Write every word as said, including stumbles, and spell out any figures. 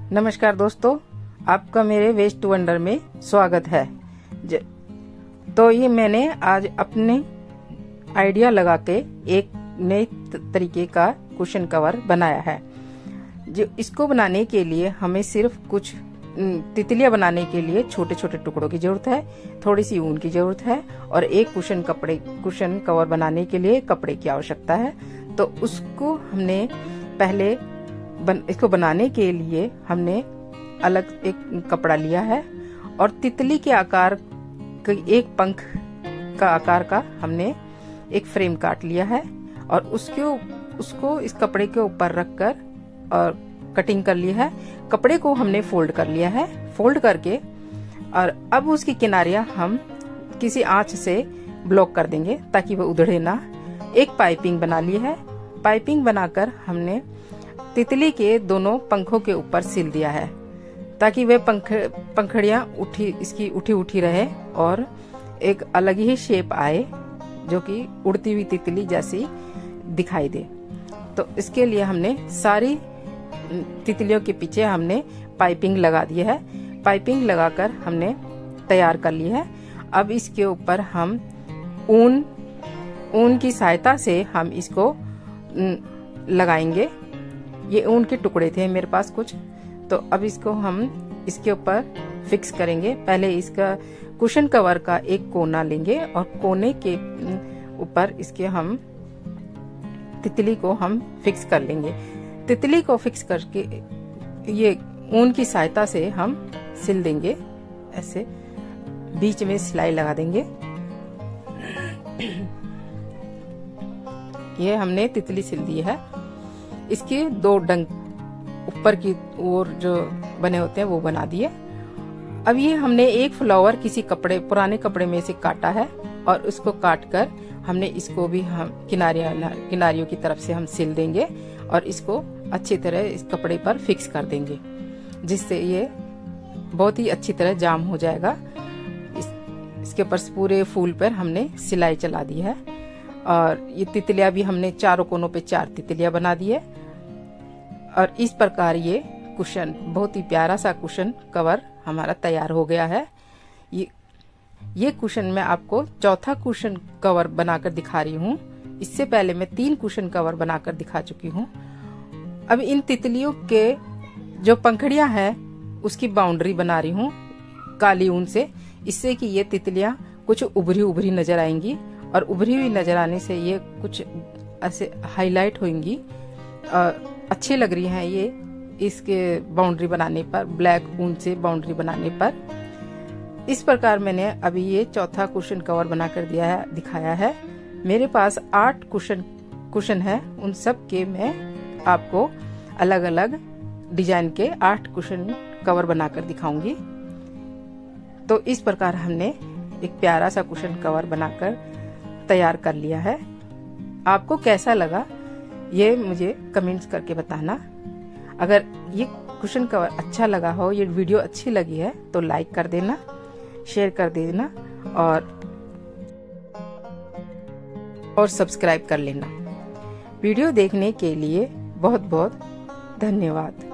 नमस्कार दोस्तों, आपका मेरे वेस्ट वंडर में स्वागत है। ज... तो ये मैंने आज अपने आइडिया लगा के एक नए तरीके का कुशन कवर बनाया है। जो इसको बनाने के लिए हमें सिर्फ कुछ तितलियां बनाने के लिए छोटे छोटे टुकड़ों की जरूरत है, थोड़ी सी ऊन की जरूरत है और एक कुशन कपड़े कुशन कवर बनाने के लिए कपड़े की आवश्यकता है। तो उसको हमने पहले बन, इसको बनाने के लिए हमने अलग एक कपड़ा लिया है और तितली के आकार के एक पंख का आकार का हमने एक फ्रेम काट लिया है और उसके उसको इस कपड़े के ऊपर रखकर और कटिंग कर ली है। कपड़े को हमने फोल्ड कर लिया है। फोल्ड करके और अब उसकी किनारियां हम किसी आंच से ब्लॉक कर देंगे ताकि वह उधड़े ना। एक पाइपिंग बना ली है। पाइपिंग बनाकर हमने तितली के दोनों पंखों के ऊपर सिल दिया है ताकि वे पंख पंखड़ियां उठी इसकी उठी उठी रहे और एक अलग ही शेप आए जो कि उड़ती हुई तितली जैसी दिखाई दे। तो इसके लिए हमने सारी तितलियों के पीछे हमने पाइपिंग लगा दी है। पाइपिंग लगाकर हमने तैयार कर ली है। अब इसके ऊपर हम ऊन ऊन की सहायता से हम इसको लगाएंगे। ये ऊन के टुकड़े थे मेरे पास कुछ, तो अब इसको हम इसके ऊपर फिक्स करेंगे। पहले इसका कुशन कवर का एक कोना लेंगे और कोने के ऊपर इसके हम तितली को हम फिक्स कर लेंगे। तितली को फिक्स करके ये ऊन की सहायता से हम सिल देंगे। ऐसे बीच में सिलाई लगा देंगे। ये हमने तितली सिल दी है। इसके दो डंक ऊपर की ओर जो बने होते हैं वो बना दिए। अब ये हमने एक फ्लावर किसी कपड़े पुराने कपड़े में से काटा है और उसको काट कर हमने इसको भी हम किनारियां किनारियों की तरफ से हम सिल देंगे और इसको अच्छी तरह इस कपड़े पर फिक्स कर देंगे, जिससे ये बहुत ही अच्छी तरह जाम हो जाएगा। इस, इसके ऊपर पूरे फूल पर हमने सिलाई चला दी है और ये तितलियां भी हमने चारों कोनों पे चार तितलियां बना दी है और इस प्रकार ये कुशन बहुत ही प्यारा सा कुशन कवर हमारा तैयार हो गया है। ये ये कुशन मैं आपको चौथा कुशन कवर बनाकर दिखा रही हूँ। इससे पहले मैं तीन कुशन कवर बनाकर दिखा चुकी हूँ। अब इन तितलियों के जो पंखड़ियां हैं उसकी बाउंड्री बना रही हूँ काली ऊन से, इससे कि ये तितलियां कुछ उभरी उभरी नजर आएंगी और उभरी हुई नजर आने से ये कुछ ऐसे हाईलाइट होंगी और अच्छी लग रही हैं ये इसके बाउंड्री बनाने पर, ब्लैक ऊन से बाउंड्री बनाने पर। इस प्रकार मैंने अभी ये चौथा कुशन कवर बनाकर दिया है दिखाया है। मेरे पास आठ कुशन कुशन है। उन सब के मैं आपको अलग अलग डिजाइन के आठ कुशन कवर बनाकर दिखाऊंगी। तो इस प्रकार हमने एक प्यारा सा कुशन कवर बनाकर तैयार कर लिया है। आपको कैसा लगा ये मुझे कमेंट्स करके बताना। अगर ये कुशन कवर अच्छा लगा हो, ये वीडियो अच्छी लगी है तो लाइक कर देना, शेयर कर देना और और सब्सक्राइब कर लेना। वीडियो देखने के लिए बहुत बहुत धन्यवाद।